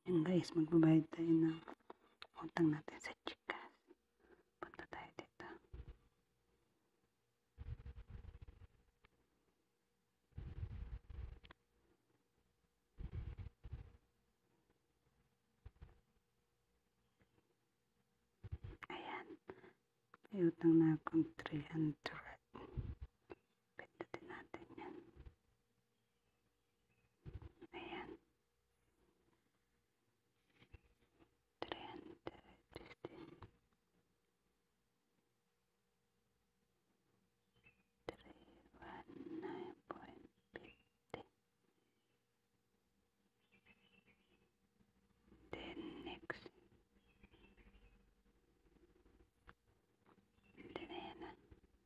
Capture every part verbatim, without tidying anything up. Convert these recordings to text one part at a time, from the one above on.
Yan guys, magbabayad tayo ng utang natin sa Gcash. Punta tayo dito. Ayan. May utang na akong three hundred. Pindutin natin yan. Ayan. three hundred fifty. three one nine point five zero. Then next. Then ayan na.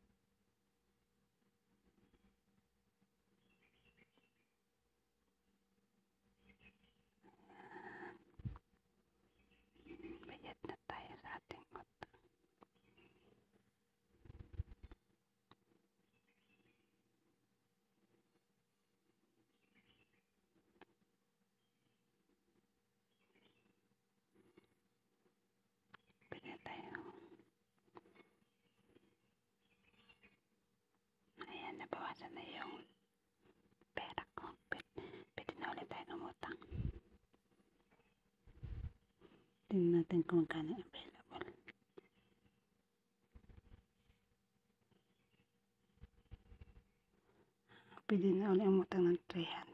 Bayad na tayo sa ating utang. Pwede tayo. Ayan, nabawasan na yung pera ko. Pwede, pwede na ulit tayo umutang. Tingnan natin kung magkano available. Pwede na ulit umutang ng three hundred.